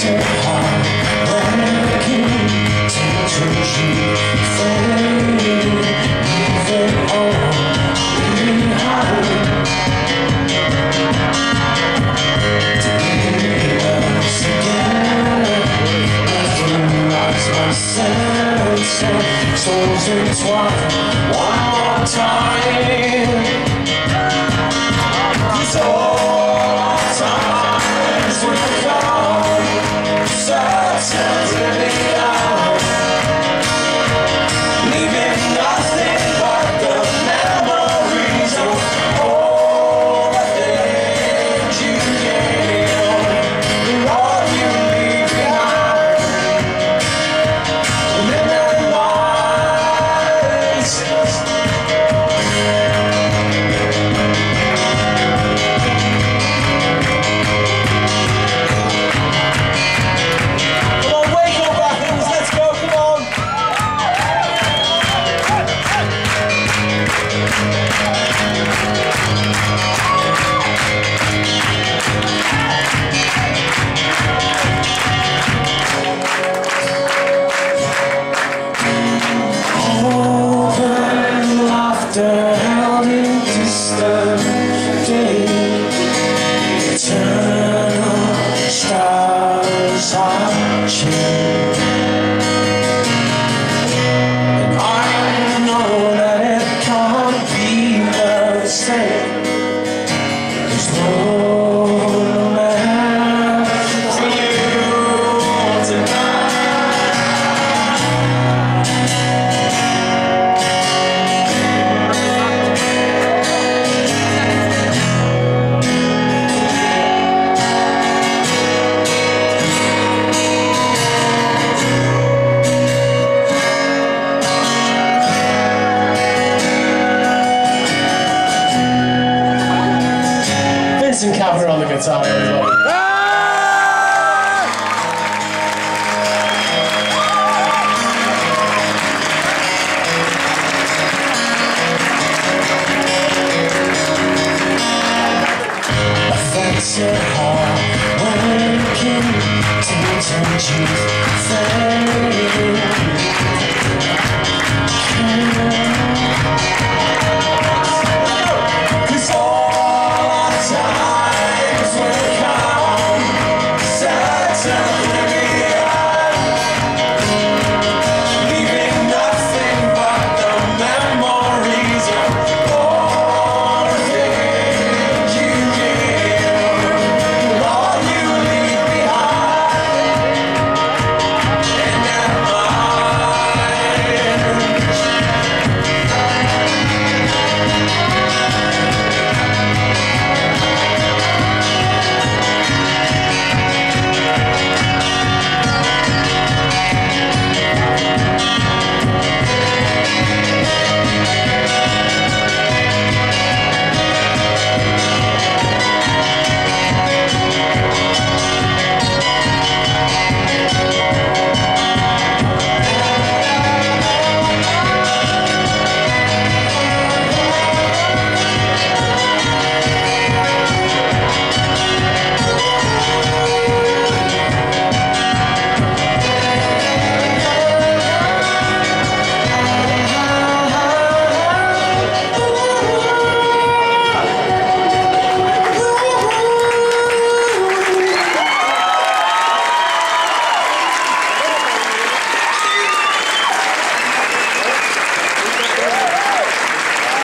affected heart, working to change you, fading, leaving home, leaving home. To be us again, recognize my senses, souls entwined, one more time. These all times will come, such really out, leaving nothing but the memories of all the things you gave, and all you leave behind. Remember lies. Held in distant day, eternal stars are changed, and I know that it can't be the same. There's no man for you tonight. And cover on the guitar, everybody. Affected heart, working to change you,